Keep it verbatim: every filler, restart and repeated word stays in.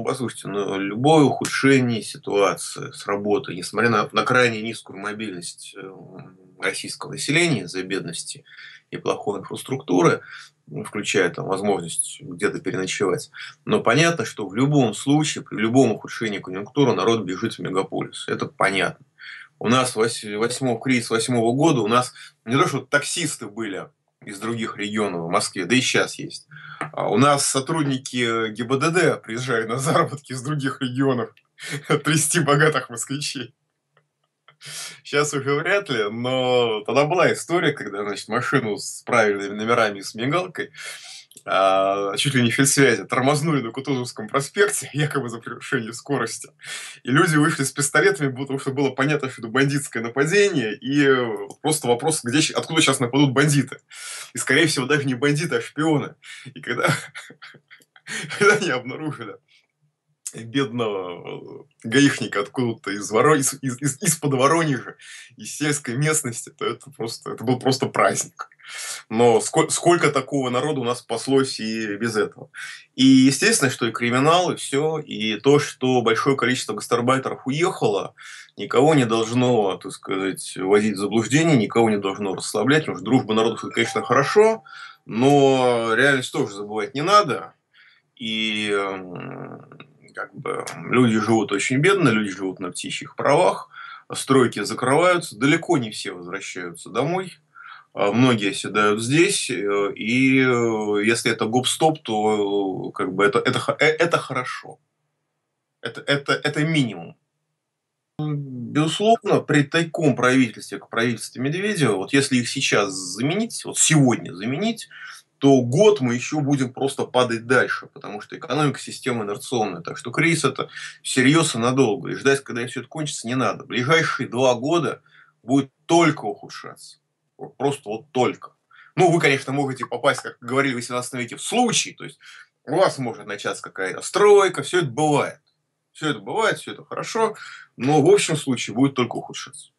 послушайте, но любое ухудшение ситуации с работой, несмотря на, на крайне низкую мобильность э, российского населения из-за бедности и плохой инфраструктуры, ну, включая там возможность где-то переночевать, но понятно, что в любом случае, при любом ухудшении конъюнктуры народ бежит в мегаполис. Это понятно. У нас восьмого, кризис восьмого года, у нас не то, что таксисты были из других регионов в Москве, да и сейчас есть. А у нас сотрудники ГИБДД приезжают на заработки из других регионов трясти богатых москвичей. Сейчас уже вряд ли, но тогда была история, когда, значит, машину с правильными номерами и с мигалкой а, чуть ли не фельдсвязи тормознули на Кутузовском проспекте, якобы за превышение скорости. И люди вышли с пистолетами, потому что было понятно, что это бандитское нападение, и просто вопрос, где, откуда сейчас нападут бандиты. И, скорее всего, даже не бандиты, а шпионы. И когда, когда они обнаружили бедного гаишника откуда-то из Воро... из, из, из, из-под Воронежа, из сельской местности, то это просто, это был просто праздник. Но сколько, сколько такого народу у нас спаслось и без этого. И естественно, что и криминал, и все, и то, что большое количество гастарбайтеров уехало, никого не должно, так сказать, вводить в заблуждение, никого не должно расслаблять, потому что дружба народов, это, конечно, хорошо, но реальность тоже забывать не надо. И как бы люди живут очень бедно, люди живут на птичьих правах, стройки закрываются, далеко не все возвращаются домой, многие оседают здесь, и если это гоп-стоп, то как бы это, это, это хорошо, это, это, это минимум. Безусловно, при таком правительстве, как правительство Медведева, вот если их сейчас заменить, вот сегодня заменить, то год мы еще будем просто падать дальше, потому что экономика система инерционная. Так что кризис это всерьез и надолго. И ждать, когда все это кончится, не надо. Ближайшие два года будет только ухудшаться. Вот просто вот только. Ну, вы, конечно, можете попасть, как говорили в восемнадцатом веке, в случай. То есть у вас может начаться какая-то стройка, все это бывает. Все это бывает, все это хорошо, но в общем случае будет только ухудшаться.